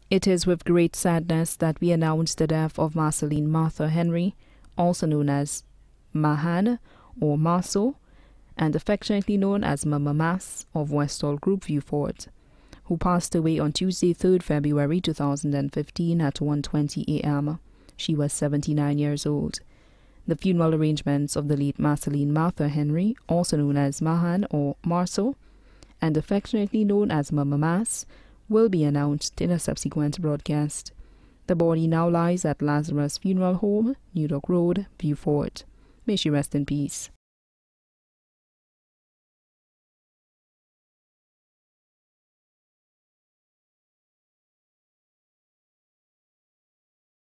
It is with great sadness that we announce the death of Marcelline Martha Henry, also known as Mahan or Marceau, and affectionately known as Mama Mas of Westall Group Viewfort, who passed away on Tuesday, 3rd February 2015 at 1:20 a.m. She was 79 years old. The funeral arrangements of the late Marcelline Martha Henry, also known as Mahan or Marceau, and affectionately known as Mama Mas, will be announced in a subsequent broadcast. The body now lies at Lazarus Funeral Home, New Dock Road, Viewfort. May she rest in peace.